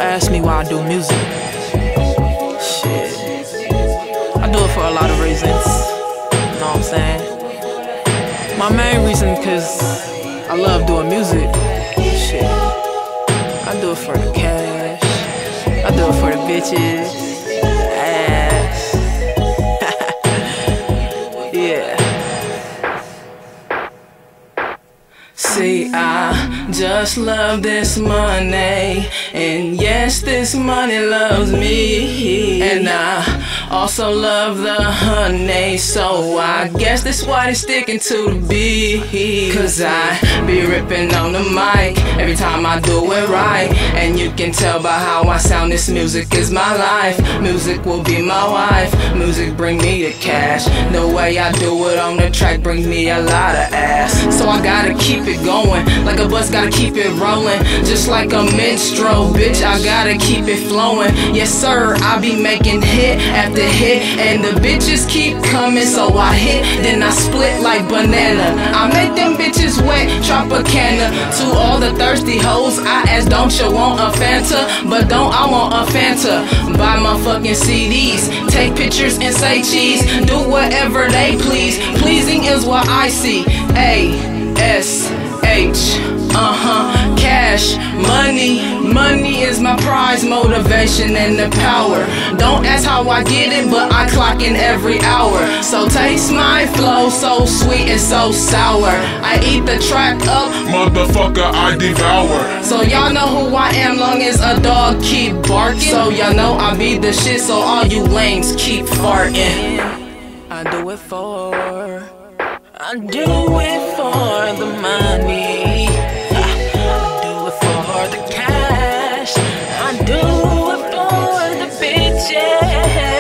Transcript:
ask me why I do music. Shit, I do it for a lot of reasons. You know what I'm saying? My main reason, cause I love doing music. Shit, I do it for the cash. I do it for the bitches, the ass. Yeah. See, I just love this money, and yes, this money loves me, and I also love the honey, so I guess that's why they sticking to the beat. Cause I be ripping on the mic every time I do it right, and you can tell by how I sound, this music is my life. Music will be my wife, music bring me the cash. The way I do it on the track brings me a lot of ass, so I gotta keep it going, like a bus gotta keep it rolling. Just like a minstrel, bitch, I gotta keep it flowing. Yes sir, I be making hit after hit, and the bitches keep coming, so I hit, then I split like banana. I make them bitches wet, Tropicana. To all the thirsty hoes, I ask, don't you want a Fanta? But don't I want a Fanta? Buy my fucking CDs, take pictures and say cheese, do whatever they please. Pleasing is what I see. A-S-H, cash, money is my prize, motivation and the power. Don't ask how I get it, but I clock in every hour. So taste my flow, so sweet and so sour. I eat the track up, motherfucker, I devour. so y'all know who I am, long as a dog keep barking. So y'all know I be the shit, so all you lames keep farting. I do it for the money. I do it for the cash. I do it for the bitches.